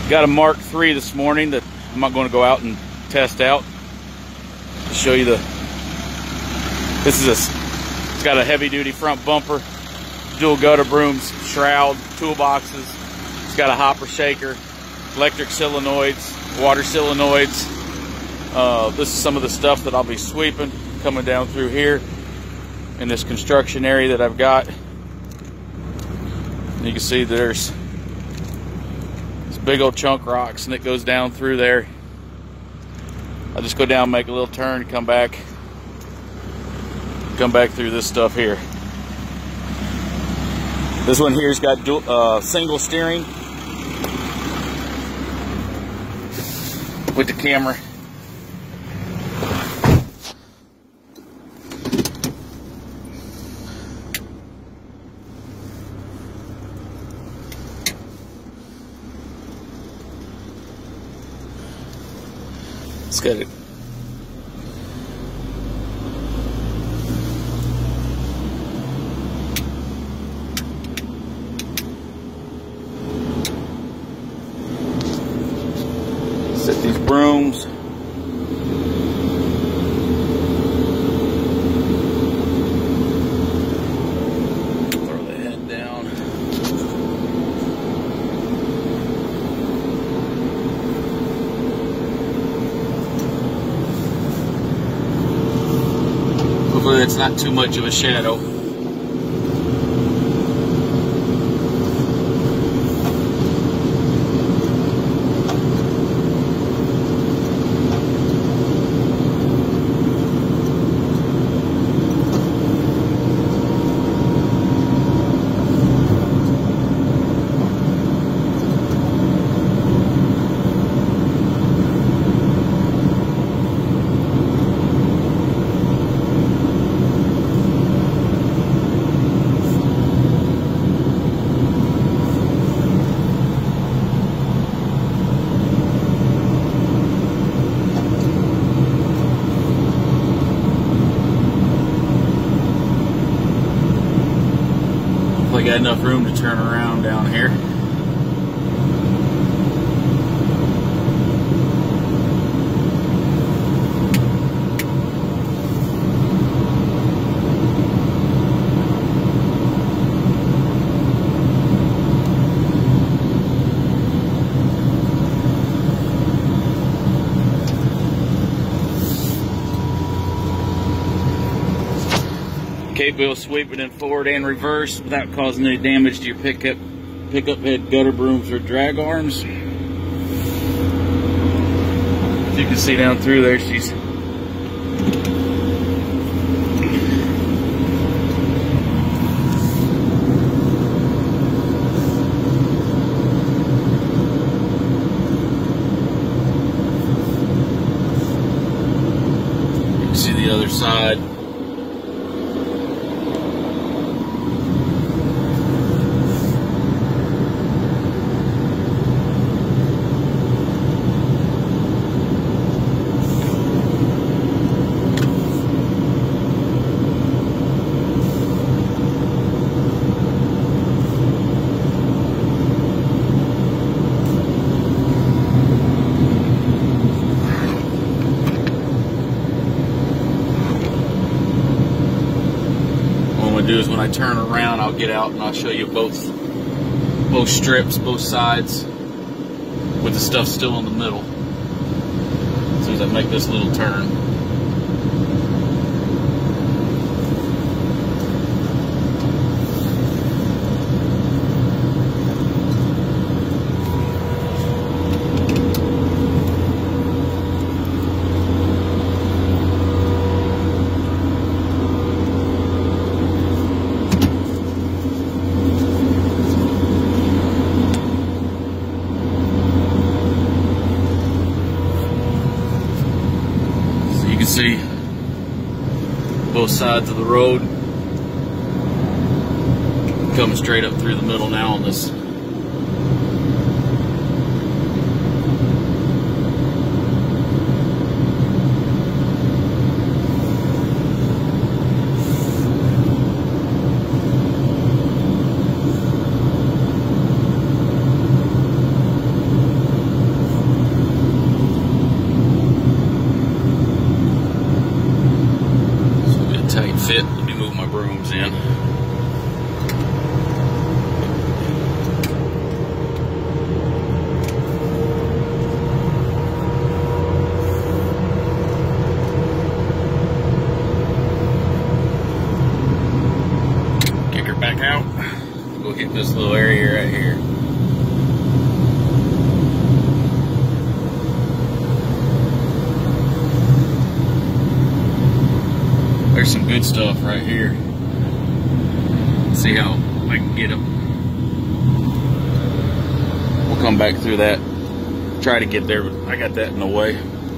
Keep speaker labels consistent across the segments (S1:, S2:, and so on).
S1: Got a Mark III this morning that I'm not going to go out and test out. To show you it's got a heavy duty front bumper, dual gutter brooms, shroud, toolboxes. It's got a hopper shaker, electric solenoids, water solenoids. This is some of the stuff that I'll be sweeping coming down through here in this construction area that I've got. And you can see there's this big old chunk rocks, and it goes down through there. I'll just go down, make a little turn, come back through this stuff here. This one here's got single steering with the camera. It's got it. Set these brooms. Throw the head down. Hopefully it's not too much of a shadow. Got enough room to turn around down here. Capable sweeping in forward and reverse without causing any damage to your pickup head, gutter brooms, or drag arms. As you can see down through there, she's you can see the other side. Do is when I turn around, I'll get out and I'll show you both strips, both sides, with the stuff still in the middle. As soon as I make this little turn. See both sides of the road coming straight up through the middle now on this. good stuff right here. See how I can get them. We'll come back through that. Try to get there, but I got that in the way.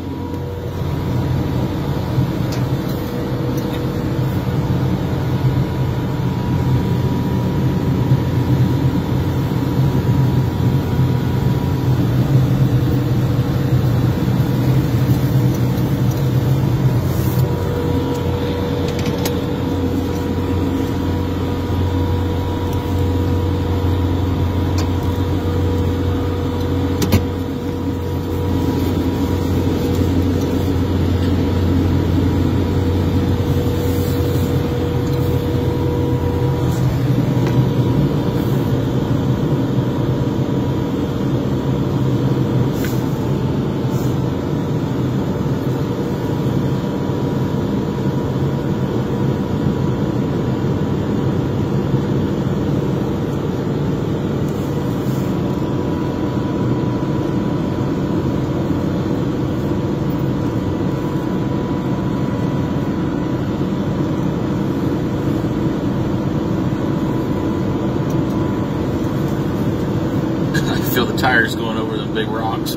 S1: Feel the tires going over the big rocks.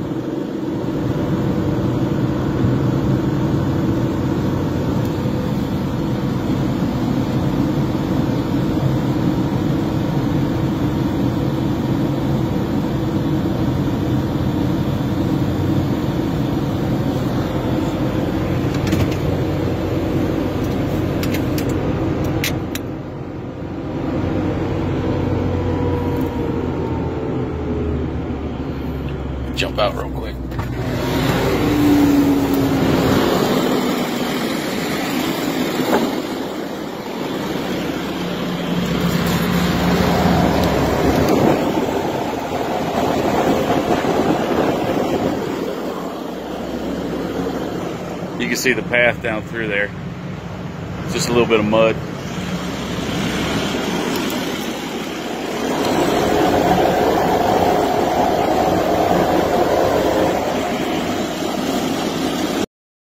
S1: Jump out real quick. You can see the path down through there. It's just a little bit of mud.